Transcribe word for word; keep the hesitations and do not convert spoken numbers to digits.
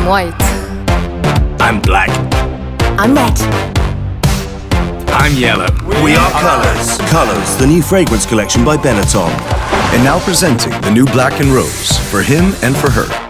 I'm white. I'm black. I'm red. I'm yellow. We are Colors. Colors, the new fragrance collection by Benetton. And now presenting the new Black and Rose for him and for her.